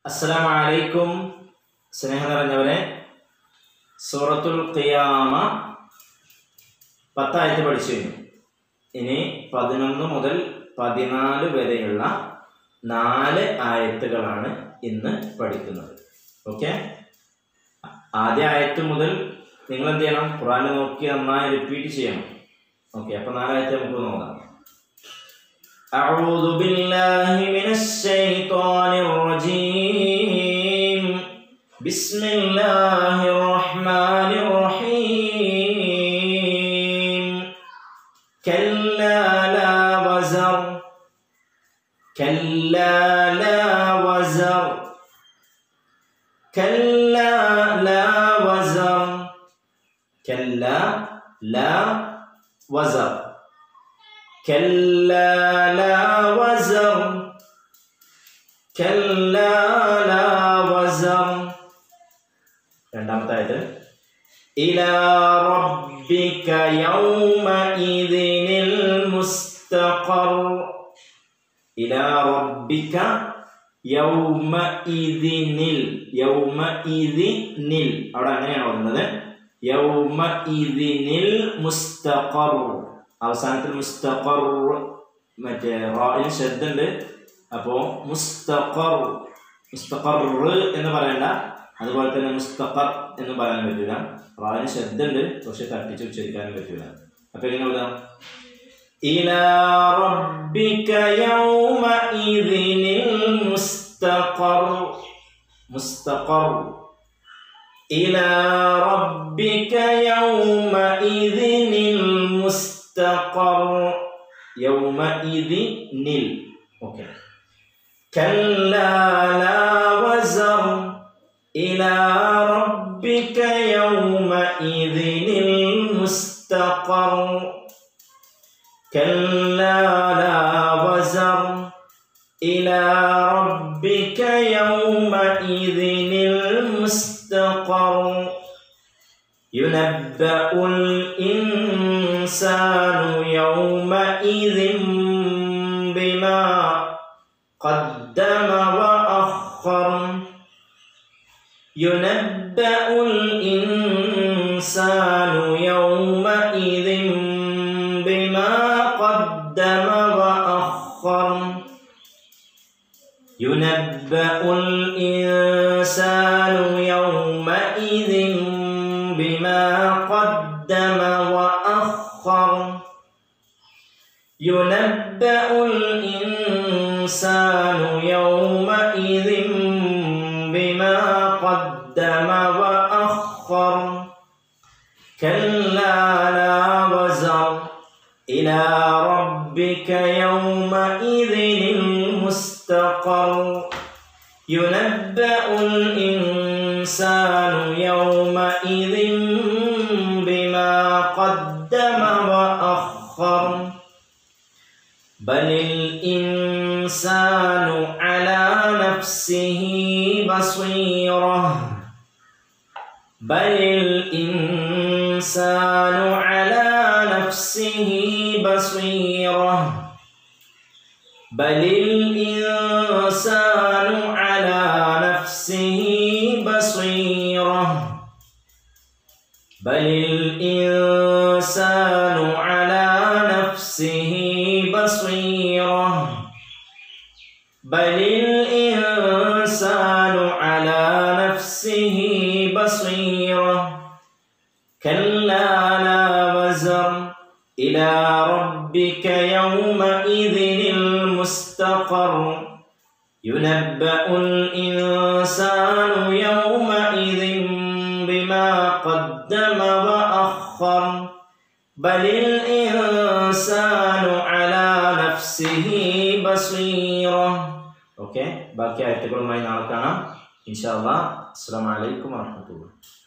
അസ്സലാമു അലൈക്കും. സ്നേഹം നിറഞ്ഞവരെ, സൂറത്തുൽ ഖിയാമ 10 ആയത്ത് പഠിച്ചു കഴിഞ്ഞു. ഇനി 11 മുതൽ 14 വരെയുള്ള 4 ആയത്തുകളാണ് ഇന്ന് പഠിക്കുന്നത്. ഓക്കെ, ആദ്യ ആയത്ത് മുതൽ നിങ്ങൾ എന്ത് ചെയ്യണം? ഖുർആൻ നോക്കി നന്നായി റിപ്പീറ്റ് ചെയ്യണം. ഓക്കെ, അപ്പോൾ 4 ആയത്ത് നമുക്ക് നോക്കാം. أعوذ بالله من الشيطان الرجيم. بسم الله الرحمن الرحيم. كلا لا وزر كلا لا وزر كلا لا وزر كلا لا وزر كلا لا وزر كلا لا وزر. രണ്ടാമത്തെ ആയത് إلى ربك يومئذ المستقر. إلى ربك يومئذ يومئذ അവിടെ അങ്ങനെയാണ് പറയുന്നത്. يومئذ المستقر. അവസാനത്തിൽ മുസ്തഖർ മറ്റേ റായിൽ ശബ്ദ ഉണ്ട്. അപ്പോൾ മുസ്തഖർ എന്ന് പറയണ്ട, അതുപോലെ തന്നെ മുസ്തഖർ എന്ന് പറയാൻ പറ്റില്ല. റായിൽ ശബ്ദ ഉണ്ട്, പക്ഷെ തട്ടിച്ച് ഉച്ചരിക്കാനും പറ്റില്ല. അപ്പൊ എങ്ങനെ എഴുതാം? ഇലാ റബ്ബിക യൗമഇദിനിൽ മുസ്തഖർ. മുസ്തഖർ. ഇലാ റബ്ബിക യൗമഇദിനിൽ മുസ്തഖർ. യൗമഇദിനിൽ. ഓക്കെ. കല്ലാ ലാ വസർ. ഇലാ റബ്ബിക യൗമഇദിനിൽ മുസ്തഖർ. കല്ലാ ലാ വസർ. ഇലാ റബ്ബിക യൗമഇദിനിൽ മുസ്തഖർ. ينبأ الإنسان يومئذ بما قدم وأخر. ينبأ الإنسان يومئذ بما قدم وأخر. ينبأ الإنسان يومئذ بما قدم وأخر. ينبأ الإنسان يومئذ بما قدم وأخر. كلا لا وزر. إلى ربك يومئذ المستقر. ينبأ الإنسان يومئذ بما قدم وأخر. بل الإنسان على نفسه بصيرة. بل الإنسان على نفسه بصيرة. بل الإنسان على نفسه بصيرة. بل الإنسان على نفسه بصيرة. بل الإنسان على نفسه بصيرة. كلا لا وزر. إلى ربك يومئذ المستقر. ينبأ الإنسان يومئذ بما قدم وأخر. بل الإنسان على نفسه بصيرة. ഓക്കെ, ബാക്കി ആയത്തുകളുമായി നാളെ കാണാം ഇൻഷാ അല്ലാഹ്. അസ്സലാമു അലൈക്കും വറഹ്മത്തുള്ളാഹി.